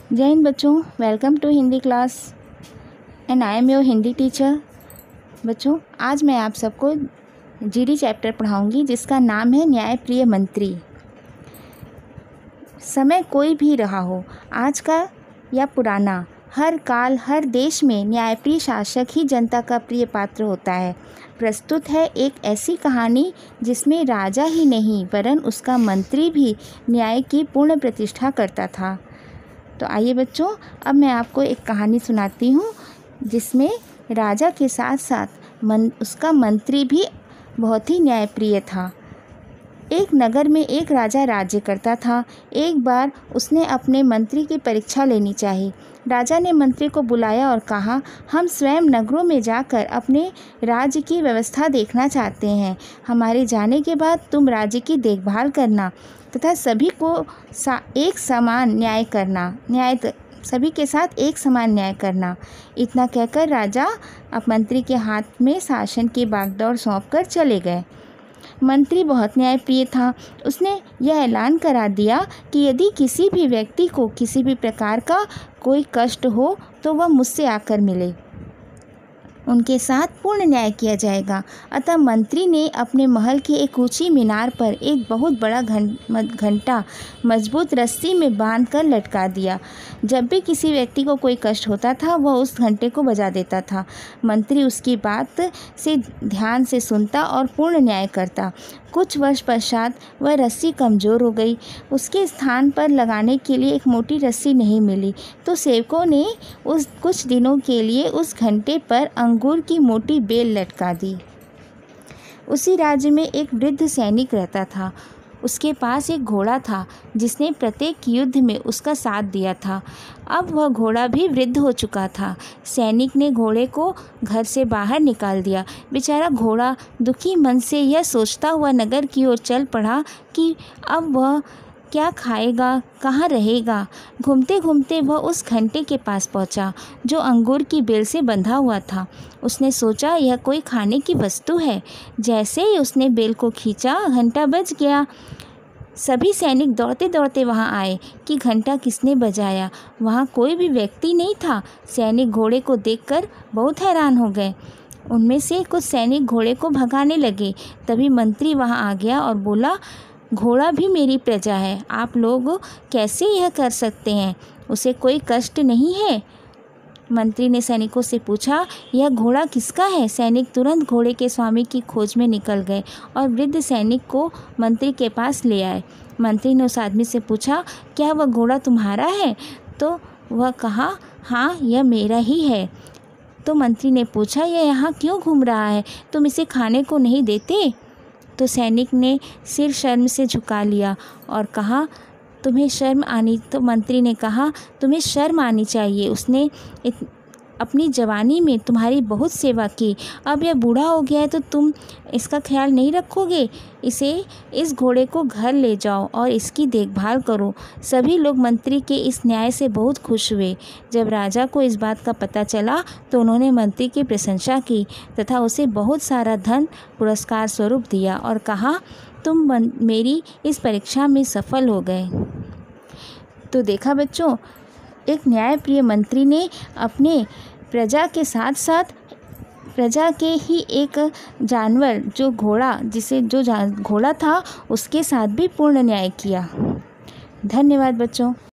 जय हिंद बच्चों, welcome to Hindi class and I am your Hindi teacher. बच्चों, आज मैं आप सबको जीडी चैप्टर पढ़ाऊंगी जिसका नाम है न्यायप्रिय मंत्री। समय कोई भी रहा हो, आज का या पुराना, हर काल हर देश में न्यायप्रिय शासक ही जनता का प्रिय पात्र होता है। प्रस्तुत है एक ऐसी कहानी जिसमें राजा ही नहीं वरन उसका मंत्री भी न्याय की पूर्ण प्रतिष्ठा करता था। तो आइए बच्चों, अब मैं आपको एक कहानी सुनाती हूँ जिसमें राजा के साथ साथ उसका मंत्री भी बहुत ही न्यायप्रिय था। एक नगर में एक राजा राज्य करता था। एक बार उसने अपने मंत्री की परीक्षा लेनी चाहिए। राजा ने मंत्री को बुलाया और कहा, हम स्वयं नगरों में जाकर अपने राज्य की व्यवस्था देखना चाहते हैं। हमारे जाने के बाद तुम राज्य की देखभाल करना तथा सभी को एक समान न्याय करना, सभी के साथ एक समान न्याय करना। इतना कहकर राजा अब मंत्री के हाथ में शासन की बागडोर सौंपकर चले गए। मंत्री बहुत न्यायप्रिय था। उसने यह ऐलान करा दिया कि यदि किसी भी व्यक्ति को किसी भी प्रकार का कोई कष्ट हो तो वह मुझसे आकर मिले, उनके साथ पूर्ण न्याय किया जाएगा। अतः मंत्री ने अपने महल की एक ऊंची मीनार पर एक बहुत बड़ा घंटा मजबूत रस्सी में बांधकर लटका दिया। जब भी किसी व्यक्ति को कोई कष्ट होता था वह उस घंटे को बजा देता था। मंत्री उसकी बात से ध्यान से सुनता और पूर्ण न्याय करता। कुछ वर्ष पश्चात वह रस्सी कमज़ोर हो गई। उसके स्थान पर लगाने के लिए एक मोटी रस्सी नहीं मिली, तो सेवकों ने उस कुछ दिनों के लिए उस घंटे पर अंगूर की मोटी बेल लटका दी। उसी राज्य में एक वृद्ध सैनिक रहता था। उसके पास एक घोड़ा था जिसने प्रत्येक युद्ध में उसका साथ दिया था। अब वह घोड़ा भी वृद्ध हो चुका था। सैनिक ने घोड़े को घर से बाहर निकाल दिया। बेचारा घोड़ा दुखी मन से यह सोचता हुआ नगर की ओर चल पड़ा कि अब वह क्या खाएगा, कहाँ रहेगा। घूमते घूमते वह उस घंटे के पास पहुंचा जो अंगूर की बेल से बंधा हुआ था। उसने सोचा यह कोई खाने की वस्तु है। जैसे ही उसने बेल को खींचा, घंटा बज गया। सभी सैनिक दौड़ते दौड़ते वहां आए कि घंटा किसने बजाया। वहां कोई भी व्यक्ति नहीं था। सैनिक घोड़े को देखकर बहुत हैरान हो गए। उनमें से कुछ सैनिक घोड़े को भगाने लगे। तभी मंत्री वहां आ गया और बोला, घोड़ा भी मेरी प्रजा है, आप लोग कैसे यह कर सकते हैं? उसे कोई कष्ट नहीं है। मंत्री ने सैनिकों से पूछा, यह घोड़ा किसका है? सैनिक तुरंत घोड़े के स्वामी की खोज में निकल गए और वृद्ध सैनिक को मंत्री के पास ले आए। मंत्री ने उस आदमी से पूछा, क्या वह घोड़ा तुम्हारा है? तो वह कहा, हाँ, यह मेरा ही है। तो मंत्री ने पूछा, यह यहाँ क्यों घूम रहा है? तुम इसे खाने को नहीं देते? तो सैनिक ने सिर शर्म से झुका लिया और कहा, तुम्हें शर्म आनी। तो मंत्री ने कहा, तुम्हें शर्म आनी चाहिए। उसने अपनी जवानी में तुम्हारी बहुत सेवा की, अब यह बूढ़ा हो गया है तो तुम इसका ख्याल नहीं रखोगे। इस घोड़े को घर ले जाओ और इसकी देखभाल करो। सभी लोग मंत्री के इस न्याय से बहुत खुश हुए। जब राजा को इस बात का पता चला तो उन्होंने मंत्री की प्रशंसा की तथा उसे बहुत सारा धन पुरस्कार स्वरूप दिया और कहा, तुम मेरी इस परीक्षा में सफल हो गए। तो देखा बच्चों, एक न्यायप्रिय मंत्री ने अपने प्रजा के साथ साथ प्रजा के ही एक जानवर जो घोड़ा था उसके साथ भी पूर्ण न्याय किया। धन्यवाद बच्चों।